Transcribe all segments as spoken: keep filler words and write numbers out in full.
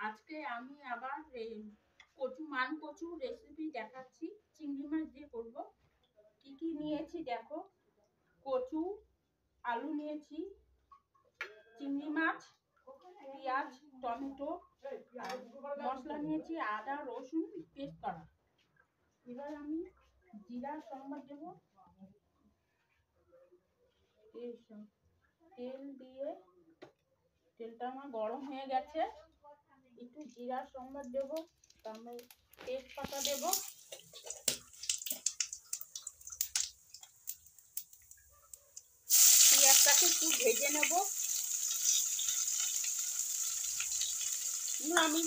আজকে আমি আবার কচু মান কচু রেসিপি দেখাচ্ছি। চিংড়ি মাছ দিয়ে করব। কি কি নিয়েছি দেখো, কচু, আলু নিয়েছি, চিংড়ি মাছ, পেঁয়াজ, টমেটো, মশলা নিয়েছি আদা রসুন পেস্ট করা। এবার আমি জিরা সম্বার দেবো, তেল দিয়ে তেলটা আমার গরম হয়ে গেছে। একটু জিরা সম্বার দেবো, তারপর তেজপাতা দেবো, পেঁয়াজটাকে একটু ভেজে নেব। আমি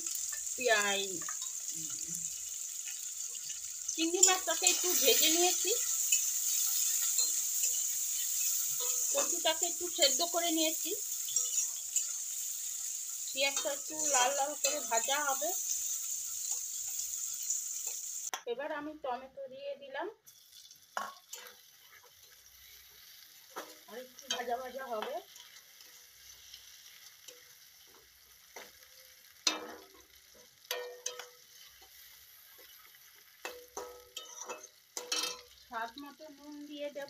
চিংড়ি মাছটাকে একটু ভেজে নিয়েছি, কচুটাকে একটু সেদ্ধ করে নিয়েছি, পেঁয়াজটা একটু লাল লাল করে ভাজা হবে। এবার আমি টমেটো দিয়ে দিলাম, আর একটু ভাজা ভাজা হবে। স্বাদ মতো নুন দিয়ে দেব।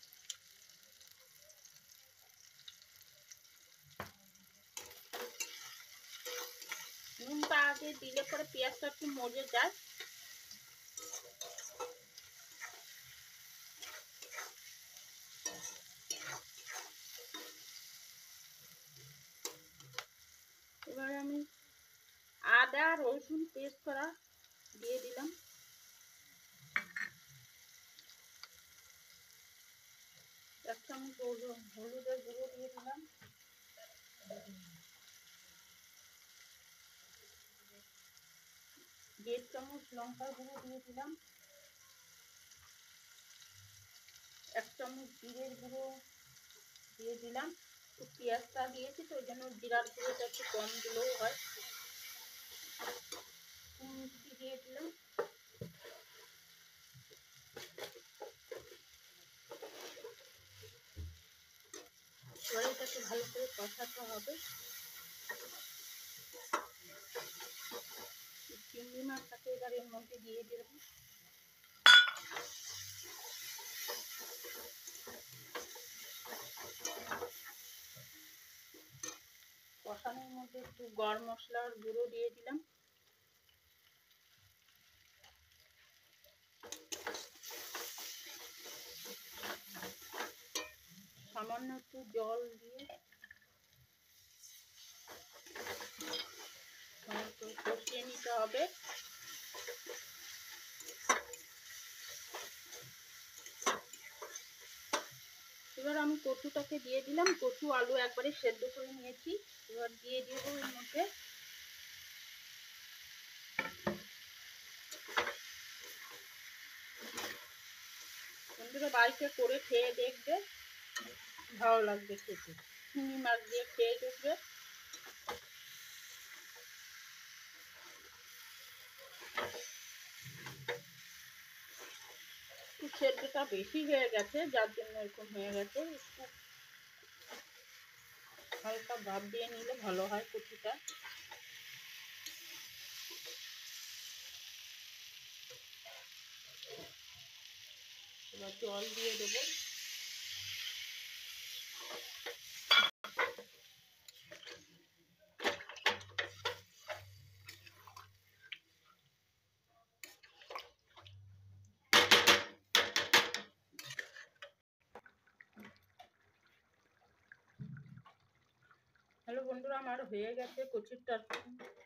নুনটা আগে দিলে পরে পেঁয়াজটা একটু মজে যায়। এবার আমি আদা রসুন পেস্ট করা দিয়ে দিলাম, এক চামচ হলুদের গুঁড়ো দিয়ে দিলাম, দেড় চামচ লঙ্কার গুঁড়ো দিয়ে দিলাম, এক চামচ জিরের গুঁড়ো দিয়ে দিলাম। তো পেঁয়াজটা দিয়েছি তো ওই জন্য জিরার গুঁড়োটা একটু কম দিলেও হয়। মিষ্টি দিয়ে দিলাম। এবার এটাকে ভালো করে কষাতে হবে। চিংড়ি মাছটাকে এবার এর মধ্যে দিয়ে দিলাম। কষানোর মধ্যে একটু গরম মশলার গুঁড়ো দিয়ে দিলাম, সামান্য একটু জল দিয়ে কষিয়ে নিতে হবে। এবার আমি কচুটাকে দিয়ে দিলাম। কচু আলু একবারে সেদ্ধ করে নিয়েছি, এবার দিয়ে দেবো এর মধ্যে। বন্ধুরা বাড়িতে করে খেয়ে দেখবে, ভালো লাগবে খেতে। চিংড়ি মাছ দিয়ে খেয়ে দেখবে। সেদ্ধটা বেশি হয়ে গেছে, যার জন্য এরকম হয়ে গেছে। একটু হালকা ভাপ দিয়ে নিলে ভালো হয় কচুটা। এবার জল দিয়ে দেবো। হ্যালো বন্ধুরা, আমার হয়ে গেছে কচুর তরকারি।